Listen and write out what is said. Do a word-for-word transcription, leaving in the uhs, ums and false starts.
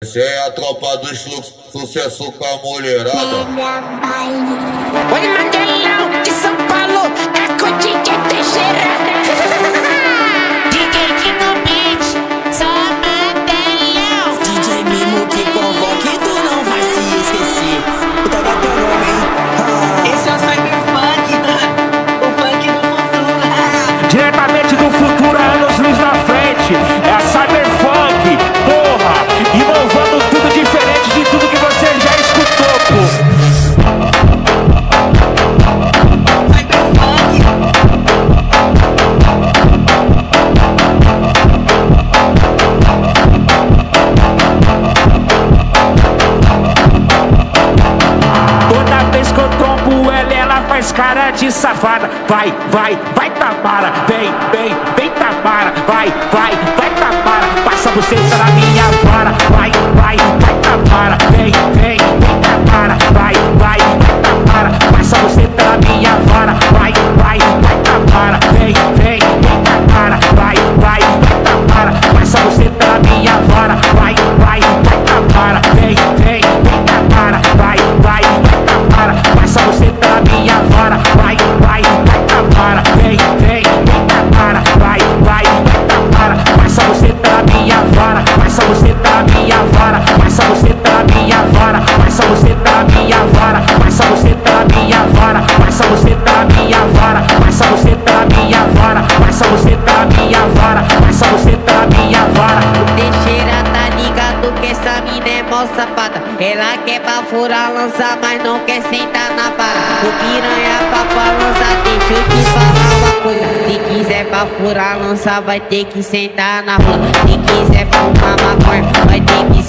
Essa é a tropa dos fluxos, sucesso com a mulherada. Oi, Mandelão de São Paulo, é com o D J Teixeira. D J aqui no beat, só Mandelão. D J mesmo que convoque, tu não vai se esquecer. Puta da teu nome, hein? Esse é o Cyberfunk, o funk do futuro. Diretamente do futuro, anos luz na frente. É a Cyberfunk, porra, inovando tudo diferente de tudo que você já escutou, pô. Toda vez que eu trombo ela, ela faz cara de safada. Vai, vai, vai Tamara, vem, vem, vem Tamara. Vai, vai, vai Tamara, passa você na minha vara. Vai, vai, vai Tamara, vem, vem, vem Tamara. Vai, vai, vai Tamara, passa você na minha vara. Vai, vai, vai Tamara, vem, vem, vem Tamara. Vai, vai, vai Tamara, passa você na minha vara. Vai, vai, vai Tamara, vem, vem, vem Tamara. Vai, vai, vai Tamara, passa você na minha vara. Vai, vai, vai Tamara, vem, vem, vem Tamara. Vai, vai, vai Tamara, passa você na minha vara. Passa você na minha vara. Passa você na minha vara. Passa você na minha vara. Passa você na minha vara. Passa você na minha vara. Passa você na minha vara. Passa você na minha vara. Passa você na minha vara. O Teixeira tá ligado que essa mina é mó safada. Ela quer pra furar lança, mas não quer sentar na vara. O piranha pra pra lança, deixa eu te falar uma coisa. Se quiser pra furar lança, vai ter que sentar na rua. Se quiser fumar maconha, vai ter que